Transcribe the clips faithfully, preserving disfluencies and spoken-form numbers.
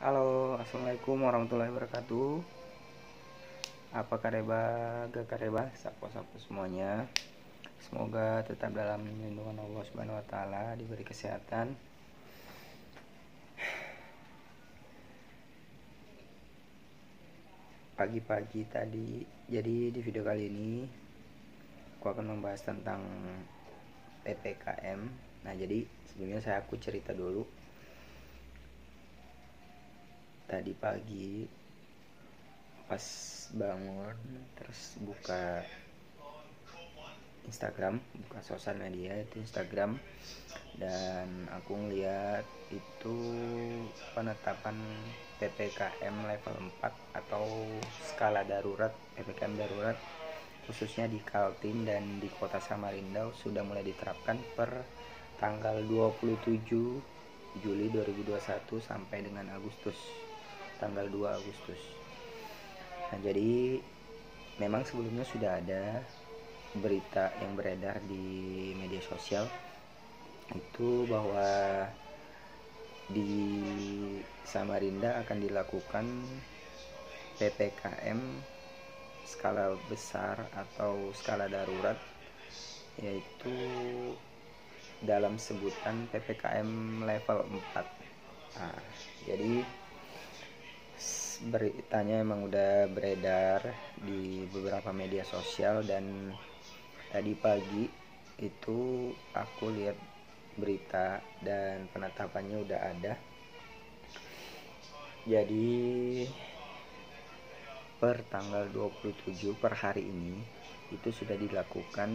Halo, assalamualaikum warahmatullahi wabarakatuh. Apa kareba, gak kareba, sapo-sapo semuanya. Semoga tetap dalam lindungan Allah Subhanahu Wa Taala, diberi kesehatan. Pagi-pagi tadi, jadi di video kali ini aku akan membahas tentang P P K M. Nah, jadi sebelumnya saya aku cerita dulu. Tadi pagi pas bangun terus buka Instagram, buka sosial media itu Instagram, dan aku ngeliat itu penetapan P P K M level empat atau skala darurat, P P K M darurat khususnya di Kaltim dan di kota Samarinda sudah mulai diterapkan per tanggal dua puluh tujuh Juli dua ribu dua puluh satu sampai dengan Agustus tanggal dua Agustus. Nah, jadi memang sebelumnya sudah ada berita yang beredar di media sosial itu bahwa di Samarinda akan dilakukan P P K M skala besar atau skala darurat, yaitu dalam sebutan P P K M level empat. Nah, jadi beritanya emang udah beredar di beberapa media sosial, dan tadi pagi itu aku lihat berita dan penetapannya udah ada. Jadi per tanggal dua puluh tujuh per hari ini itu sudah dilakukan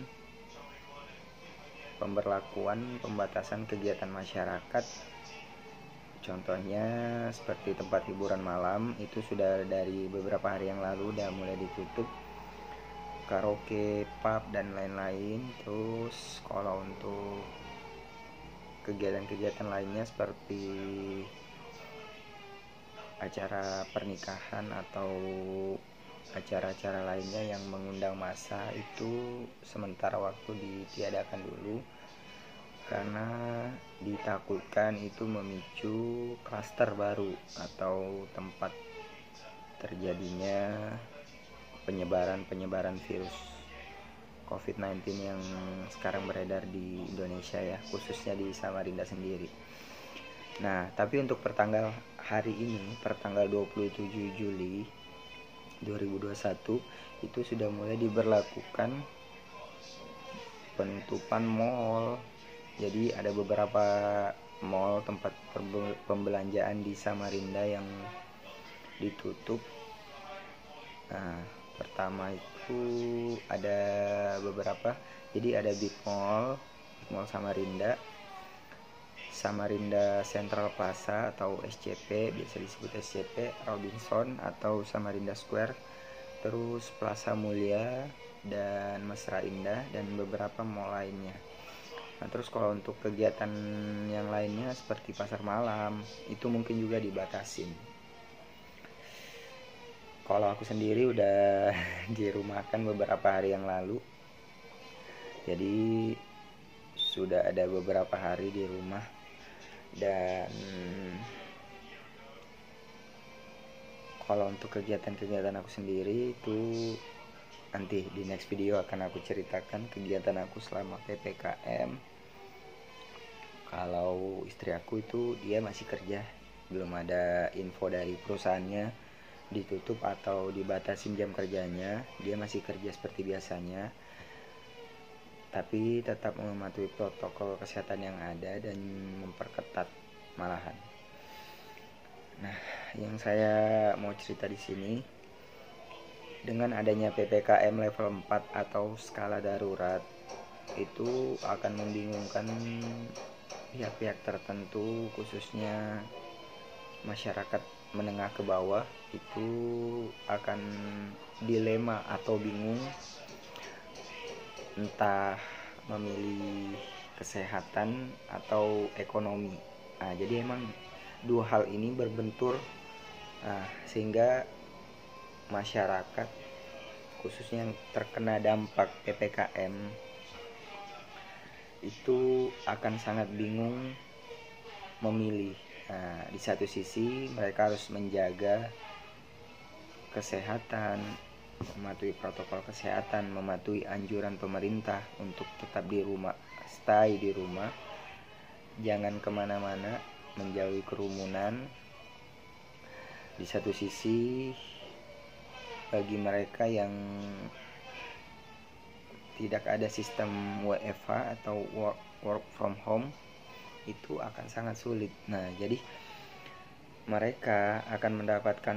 pemberlakuan pembatasan kegiatan masyarakat. Contohnya seperti tempat hiburan malam itu sudah dari beberapa hari yang lalu udah mulai ditutup, karaoke, pub dan lain-lain. Terus kalau untuk kegiatan-kegiatan lainnya seperti acara pernikahan atau acara-acara lainnya yang mengundang massa itu sementara waktu ditiadakan dulu, karena ditakutkan itu memicu klaster baru atau tempat terjadinya penyebaran-penyebaran virus covid sembilan belas yang sekarang beredar di Indonesia ya, khususnya di Samarinda sendiri. Nah, tapi untuk pertanggal hari ini, pertanggal dua puluh tujuh Juli dua ribu dua puluh satu itu sudah mulai diberlakukan penutupan mall. Jadi ada beberapa mall tempat pembelanjaan di Samarinda yang ditutup. Nah, pertama itu ada beberapa. Jadi ada Big Mall, Big Mall Samarinda, Samarinda Central Plaza atau S C P, biasa disebut S C P, Robinson atau Samarinda Square, terus Plaza Mulia dan Mesra Indah, dan beberapa mall lainnya. Nah, terus kalau untuk kegiatan yang lainnya seperti pasar malam itu mungkin juga dibatasin. Kalau aku sendiri udah dirumahkan beberapa hari yang lalu, jadi sudah ada beberapa hari di rumah. Dan kalau untuk kegiatan-kegiatan aku sendiri itu nanti di next video akan aku ceritakan kegiatan aku selama P P K M. Kalau istri aku itu dia masih kerja, belum ada info dari perusahaannya ditutup atau dibatasin jam kerjanya. Dia masih kerja seperti biasanya, tapi tetap mematuhi protokol kesehatan yang ada dan memperketat malahan. Nah, yang saya mau cerita di sini, dengan adanya P P K M level empat atau skala darurat itu akan membingungkan pihak-pihak tertentu, khususnya masyarakat menengah ke bawah. Itu akan dilema atau bingung entah memilih kesehatan atau ekonomi. Nah, jadi emang dua hal ini berbentur, nah, sehingga masyarakat khususnya yang terkena dampak P P K M itu akan sangat bingung memilih. Nah, di satu sisi mereka harus menjaga kesehatan, mematuhi protokol kesehatan, mematuhi anjuran pemerintah untuk tetap di rumah, stay di rumah, jangan kemana-mana, menjauhi kerumunan. Di satu sisi bagi mereka yang tidak ada sistem W F H atau work, work from home, itu akan sangat sulit. Nah, jadi mereka akan mendapatkan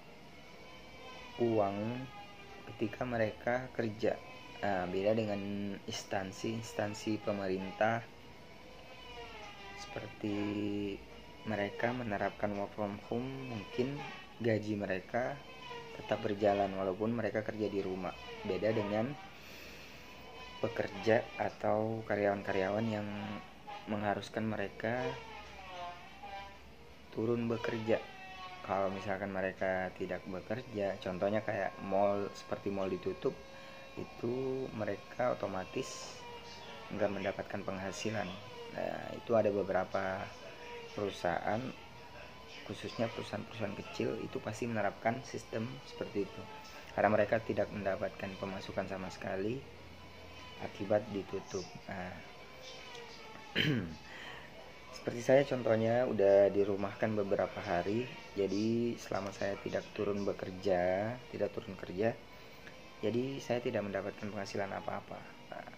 uang ketika mereka kerja. Nah, beda dengan instansi-instansi pemerintah seperti mereka menerapkan work from home, mungkin gaji mereka tetap berjalan walaupun mereka kerja di rumah. Beda dengan pekerja atau karyawan-karyawan yang mengharuskan mereka turun bekerja. Kalau misalkan mereka tidak bekerja, contohnya kayak mall, seperti mall ditutup, itu mereka otomatis nggak mendapatkan penghasilan. Nah, itu ada beberapa perusahaan, khususnya perusahaan-perusahaan kecil, itu pasti menerapkan sistem seperti itu karena mereka tidak mendapatkan pemasukan sama sekali akibat ditutup. Nah, seperti saya contohnya udah dirumahkan beberapa hari, jadi selama saya tidak turun bekerja, tidak turun kerja, jadi saya tidak mendapatkan penghasilan apa-apa. Nah,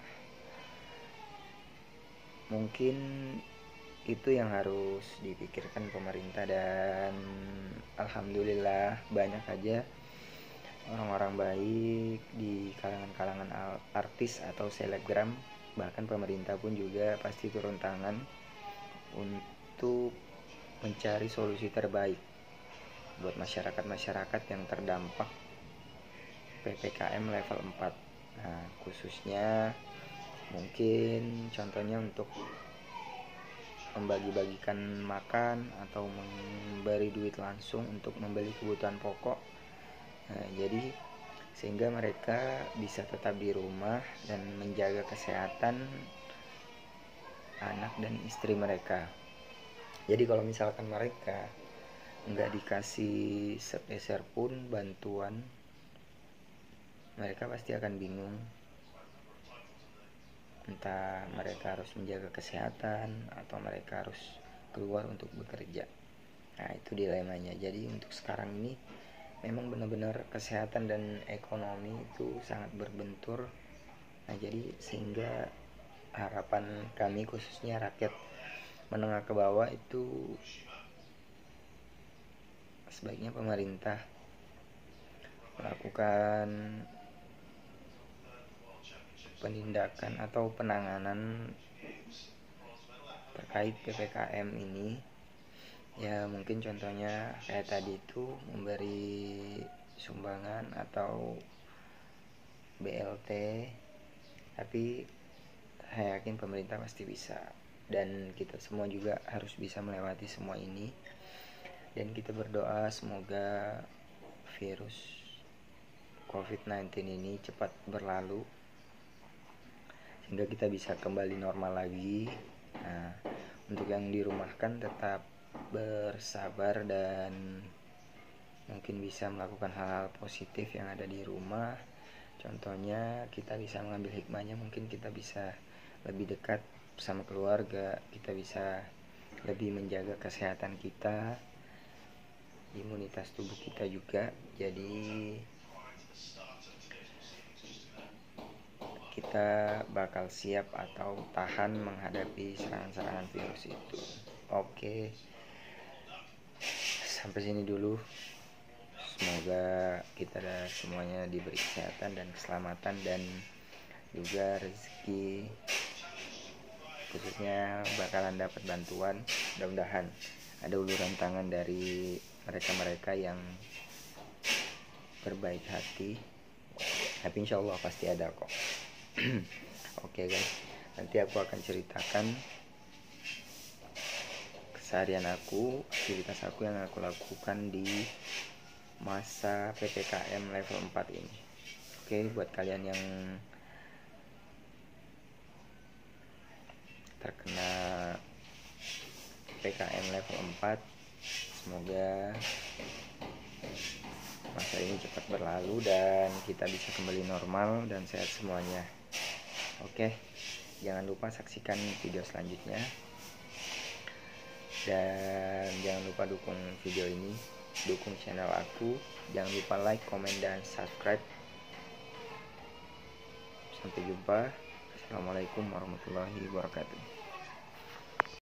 mungkin itu yang harus dipikirkan pemerintah, dan alhamdulillah banyak aja orang-orang baik di kalangan-kalangan artis atau selebgram, bahkan pemerintah pun juga pasti turun tangan untuk mencari solusi terbaik buat masyarakat-masyarakat yang terdampak P P K M level empat. Nah, khususnya mungkin contohnya untuk membagi-bagikan makan atau memberi duit langsung untuk membeli kebutuhan pokok. Nah, jadi sehingga mereka bisa tetap di rumah dan menjaga kesehatan anak dan istri mereka. Jadi kalau misalkan mereka nggak dikasih sepeser pun bantuan, mereka pasti akan bingung. Entah mereka harus menjaga kesehatan atau mereka harus keluar untuk bekerja. Nah, itu dilemanya. Jadi untuk sekarang ini memang benar-benar kesehatan dan ekonomi itu sangat berbentur. Nah, jadi sehingga harapan kami khususnya rakyat menengah ke bawah itu sebaiknya pemerintah melakukan penindakan atau penanganan terkait P P K M ini. Ya mungkin contohnya kayak tadi itu memberi sumbangan atau B L T, tapi saya yakin pemerintah pasti bisa, dan kita semua juga harus bisa melewati semua ini, dan kita berdoa semoga virus covid sembilan belas ini cepat berlalu sehingga kita bisa kembali normal lagi. Nah, untuk yang dirumahkan tetap bersabar dan mungkin bisa melakukan hal-hal positif yang ada di rumah. Contohnya kita bisa mengambil hikmahnya, mungkin kita bisa lebih dekat sama keluarga, kita bisa lebih menjaga kesehatan kita, imunitas tubuh kita juga. Jadi kita bakal siap atau tahan menghadapi serangan-serangan virus itu. Oke, sampai sini dulu. Semoga kita semuanya diberi kesehatan dan keselamatan dan juga rezeki, khususnya bakalan dapat bantuan. Mudah-mudahan ada uluran tangan dari mereka-mereka yang berbaik hati, tapi insya Allah pasti ada kok. Oke guys, nanti aku akan ceritakan keseharian aku, aktivitas aku yang aku lakukan di masa P P K M level empat ini. Oke, buat kalian yang terkena P K M level empat. Semoga masa ini cepat berlalu dan kita bisa kembali normal dan sehat semuanya. Oke, jangan lupa saksikan video selanjutnya. Dan jangan lupa dukung video ini, dukung channel aku. Jangan lupa like, komen, dan subscribe. Sampai jumpa. Assalamualaikum warahmatullahi wabarakatuh.